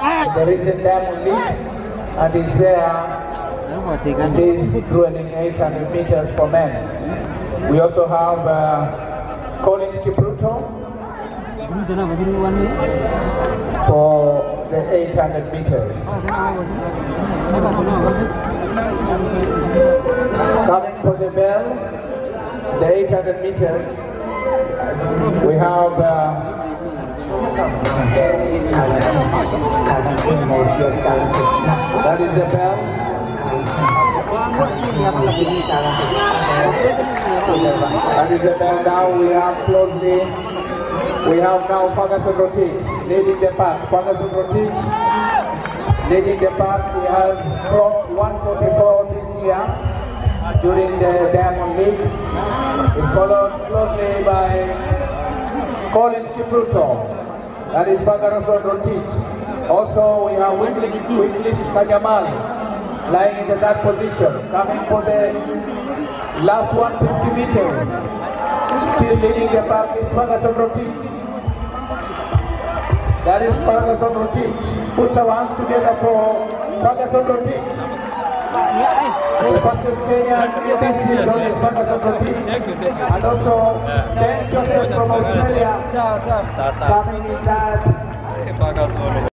the recent diamond league, and is there. It is drilling 800 meters for men. We also have Collins Kipruto for the 800 meters. Coming for the bell, the 800 meters, we have that is the bell. That is the bell. Now we have closely. We have now Ferguson Rotich leading the pack. Ferguson Rotich leading the pack. He has clocked 144 this year during the Diamond League. It's followed closely by Collins Kipruto. That is Ferguson Rotich. Also we have Wycliffe Kanyamal lying in the third position, coming for the last 150 meters. Still leading the pack is Ferguson Rotich. That is Ferguson Rotich. Puts our hands together for Ferguson Rotich. The fastest Kenyan this season is Ferguson Rotich. And also Ben Joseph from Australia coming in that.